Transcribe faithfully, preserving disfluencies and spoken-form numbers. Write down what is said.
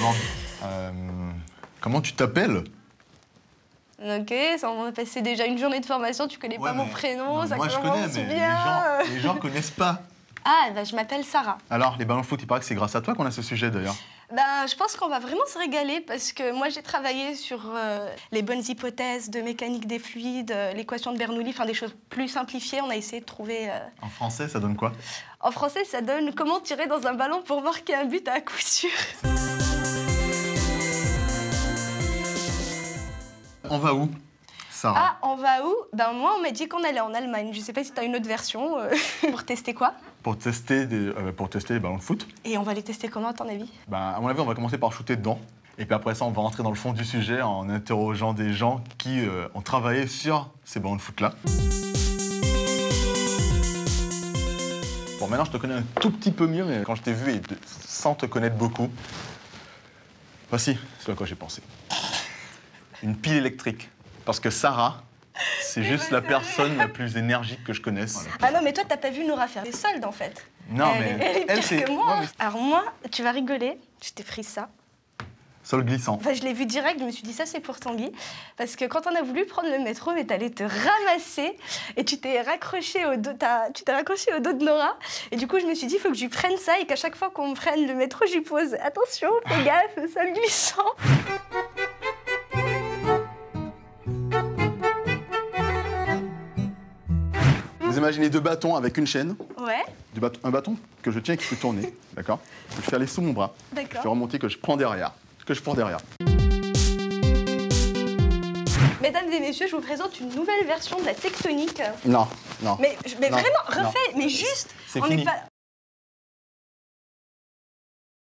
Bon, euh, comment tu t'appelles? Ok, ça, on a passé déjà une journée de formation, tu connais Ouais, pas mon mais- prénom, non, ça moi, je commence connais, mais les bien. gens, les gens connaissent pas. Ah, bah, je m'appelle Sarah. Alors, les ballons de foot, il paraît que c'est grâce à toi qu'on a ce sujet, d'ailleurs. Ben, je pense qu'on va vraiment se régaler parce que moi j'ai travaillé sur euh, les bonnes hypothèses de mécanique des fluides, euh, l'équation de Bernoulli, enfin des choses plus simplifiées. On a essayé de trouver. Euh... En français, ça donne quoi? En français, ça donne comment tirer dans un ballon pour marquer un but à coup sûr. On va où, Sarah? Ah, on va où? Ben moi, on m'a dit qu'on allait en Allemagne. Je sais pas si t'as une autre version euh, pour tester quoi. Pour tester, des, euh, pour tester les ballons de foot. Et on va les tester comment, à ton avis? Bah, à mon avis, on va commencer par shooter dedans. Et puis après ça, on va rentrer dans le fond du sujet en interrogeant des gens qui euh, ont travaillé sur ces ballons de foot-là. Bon, maintenant, je te connais un tout petit peu mieux, mais quand je t'ai vu et de- sans te connaître beaucoup, voici ce à quoi j'ai pensé. Une pile électrique. Parce que Sarah, c'est juste la personne la plus énergique que je connaisse. Voilà. Ah non, mais toi, t'as pas vu Nora faire des soldes, en fait. Non, elle, mais est- elle est elle, pire c'est- que moi. ouais, mais- Alors moi, tu vas rigoler, je t'ai pris ça. Sol glissant. Enfin, je l'ai vu direct, je me suis dit ça c'est pour Tanguy. Parce que quand on a voulu prendre le métro, mais t'allais te ramasser et tu t'es raccroché au dos, t'as- tu t'es raccroché au dos de Nora. Et du coup, je me suis dit, il faut que je lui prenne ça et qu'à chaque fois qu'on me prenne le métro, je lui pose attention, fais gaffe, sol glissant. Vous imaginez deux bâtons avec une chaîne, Ouais, du bâton- un bâton que je tiens et qui peut tourner, d'accord? Que je fais aller sous mon bras, je fais d'accord. remonter, que je prends derrière, que je prends derrière. Mesdames et messieurs, je vous présente une nouvelle version de la tectonique. Non, non. Mais, mais Non, vraiment, non. refais, mais juste. C'est on fini. n'est pas,